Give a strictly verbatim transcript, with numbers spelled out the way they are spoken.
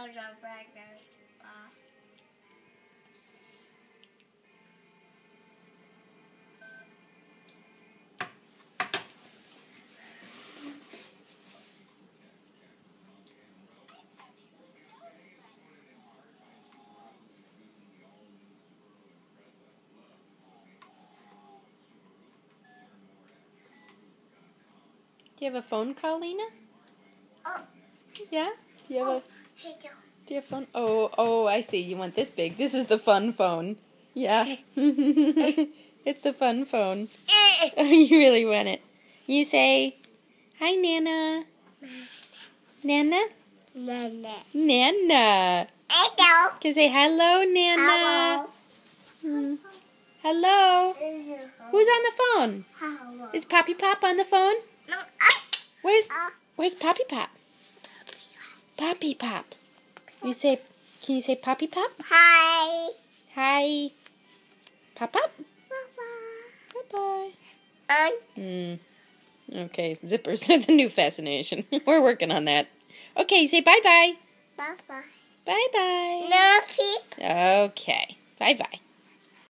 Do you have a phone call, Lena? Oh. Yeah? Do you have oh. a Do you have phone? Oh, oh, I see. You want this big. This is the fun phone. Yeah. It's the fun phone. Oh, you really want it. You say, hi, Nana. Nana? Nana. Nana. Hello. Can you say hello, Nana? Hello. Hmm. Hello. Who's on the phone? Hello. Is Poppy Pop on the phone? No. Uh, Where's uh, Where's Poppy Pop? Poppy Pop. You say, can you say Poppy Pop? Hi. Hi. Pop Pop. Bye-bye. Bye-bye. Um, Hmm. Okay, zippers are the new fascination. We're working on that. Okay, say bye-bye. bye-bye. Bye-bye. No peep. Okay. Bye-bye.